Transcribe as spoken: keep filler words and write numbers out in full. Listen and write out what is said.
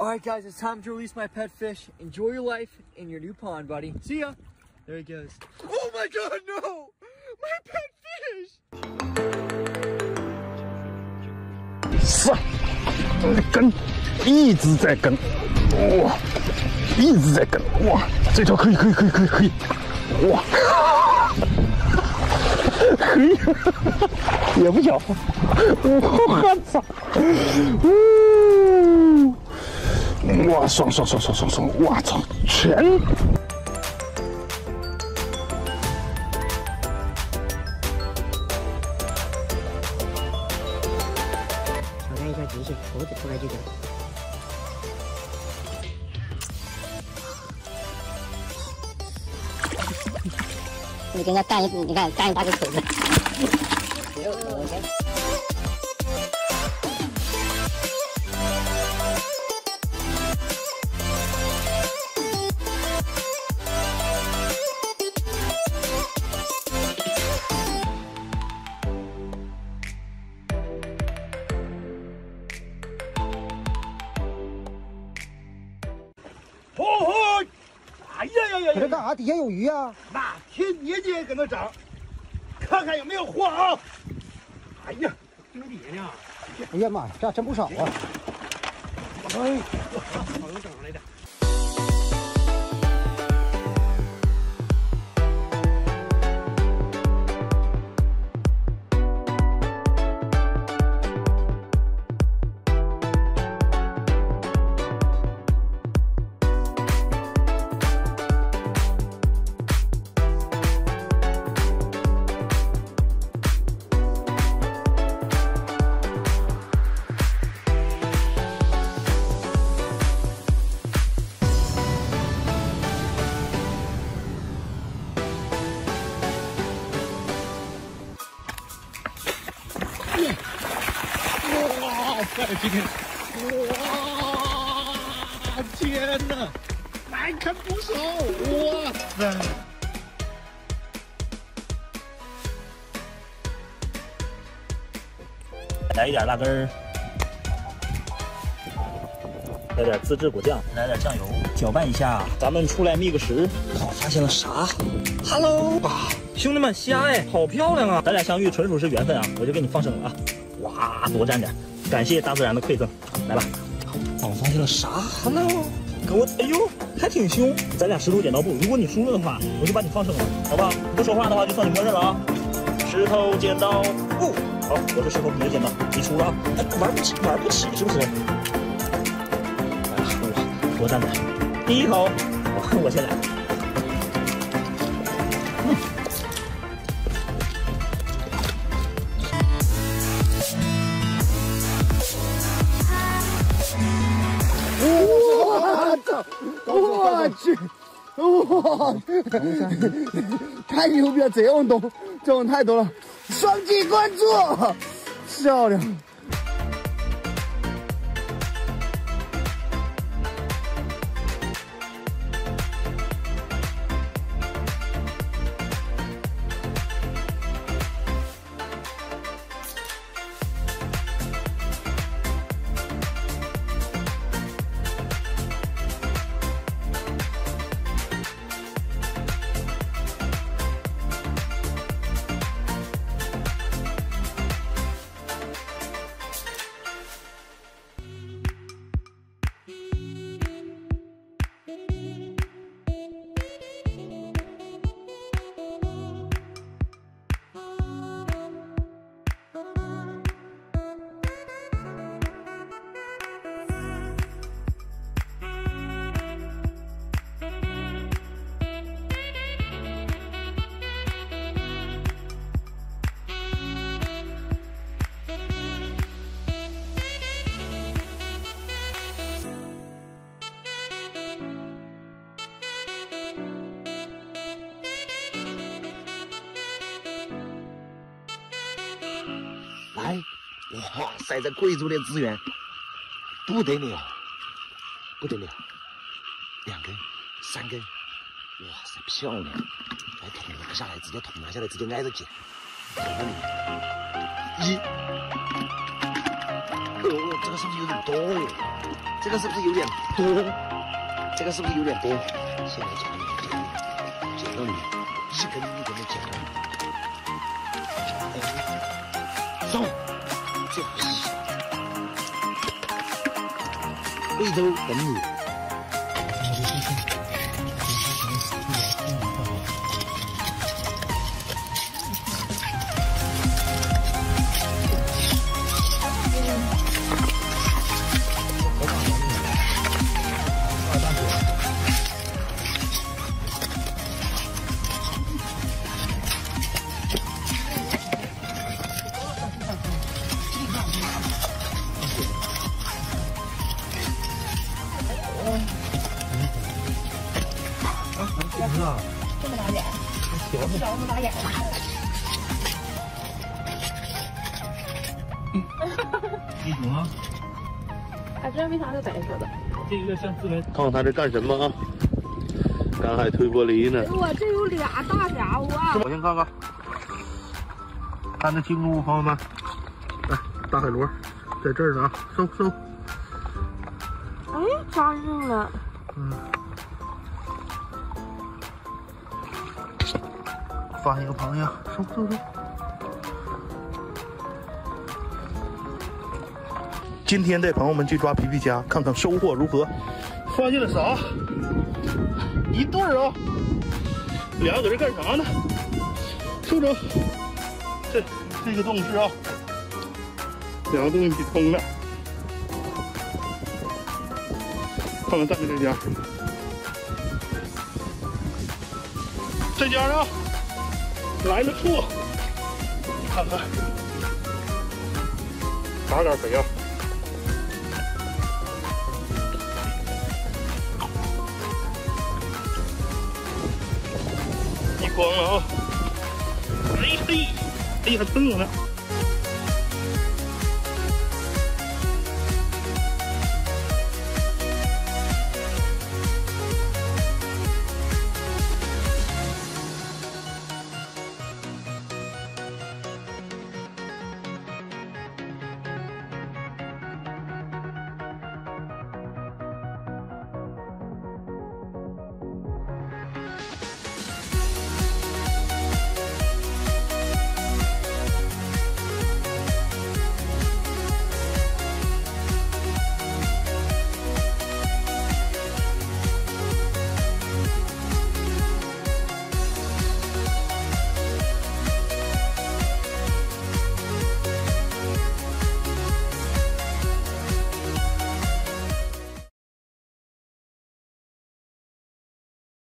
All right, guys, it's time to release my pet fish. Enjoy your life in your new pond, buddy. See ya. There he goes. Oh my God, no! My pet fish! 上，跟，一直在跟，哇，一直在跟，哇，这条可以，可以，可以，可以，可以，哇，可以，也不小，我操，呜。 哇，爽爽爽爽爽爽！我操，全！ 挑战一下极限，猴子出来就讲。你跟人家干一，你看干一大个口子。 哦吼！哎呀呀呀！ 这干啥？底下有鱼啊！ 那天年年搁那长，看看有没有货啊！哎呀，这底下呢？ 哎呀妈呀，这真不少啊！ 哎，好能整上来的。 哇！今天，哇！天哪，来看不少！哇塞！ 来一点辣根儿，来点自制果酱，来点酱油，搅拌一下。咱们出来觅个食，看我发现了啥 ？Hello 啊，兄弟们，虾哎，好漂亮啊！咱俩相遇纯属是缘分啊，我就给你放生了啊！哇，多占点。 感谢大自然的馈赠，来吧！哦，我发现了啥 ？Hello， 给我，哎呦，还挺凶。咱俩石头剪刀布，如果你输了的话，我就把你放生了，好不好？不说话的话，就算你默认了啊！石头剪刀布，好，我是石头，你是剪刀，你出了啊！哎，玩不起，玩不起，是不是？来吧，我多占点。第一口，我我先来。嗯。 我操！我去！哇！太牛逼了！这种东，这种太多了。双击关注，漂亮！ 来，哇塞，这贵州的资源不得了，不得了，两根、三根，哇塞，漂亮！来，捅拿下来，直接捅拿下来，直接挨着捡，捅这里，一、 哎呦，这个是不是有点多哟？这个是不是有点多？这个是不是有点多？现在剪到剪到里面，一根一根的剪到里面。哎，走，这样洗，回头等你。 这么大眼，这么大眼。 一种啊， 还真为啥是白色的？ 这个像自来。 看看他这干什么啊？赶海推玻璃呢。 哇，这有俩大家伙啊！ 我先看看，看得清楚不，朋友们？来，大海螺在这儿呢啊，收收。 哎，扎硬了。 嗯。 发现一个朋友，收收收。今天带朋友们去抓皮皮虾，看看收获如何。发现了啥？一对儿啊！俩搁这干啥呢？收着。这这个洞是啊，两个洞一起通的。看看在没这家？这家啊。 来了错，看看，哪点肥啊？一筐了啊！哎嘿，哎呀，还蹭我呢。